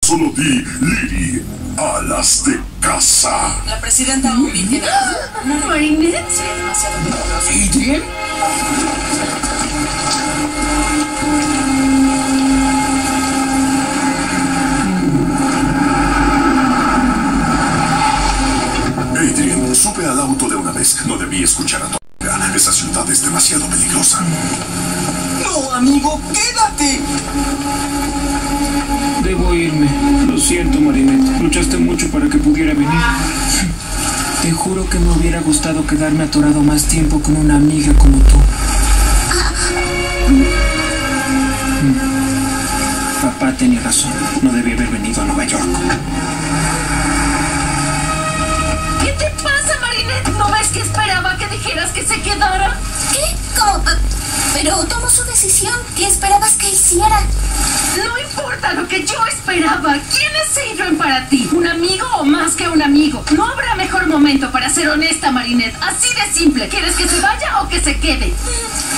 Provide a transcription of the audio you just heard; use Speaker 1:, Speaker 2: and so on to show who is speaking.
Speaker 1: Solo di, Lily, alas de caza.
Speaker 2: La presidenta Obi tiene una
Speaker 3: ¿Marinette?
Speaker 2: sería demasiado peligroso.
Speaker 4: ¿Adrien?
Speaker 1: Adrien, sube al auto de una vez. No debí escuchar a tu amiga. Esa ciudad es demasiado peligrosa.
Speaker 4: No, amigo, quédate.
Speaker 5: Debo irme. Lo siento, Marinette. Luchaste mucho para que pudiera venir. Te juro que me hubiera gustado quedarme atorado más tiempo con una amiga como tú. Papá tenía razón. No debí haber venido a Nueva York.
Speaker 3: ¿Qué te pasa, Marinette? ¿No ves que esperaba que dijeras que se quedara?
Speaker 6: ¿Qué? ¿Cómo? Pero tomó su decisión. ¿Qué esperabas que hiciera?
Speaker 3: No importa lo que yo esperaba. ¿Quién es Adrien para ti? ¿Un amigo o más que un amigo? No habrá mejor momento para ser honesta, Marinette. Así de simple. ¿Quieres que se vaya o que se quede?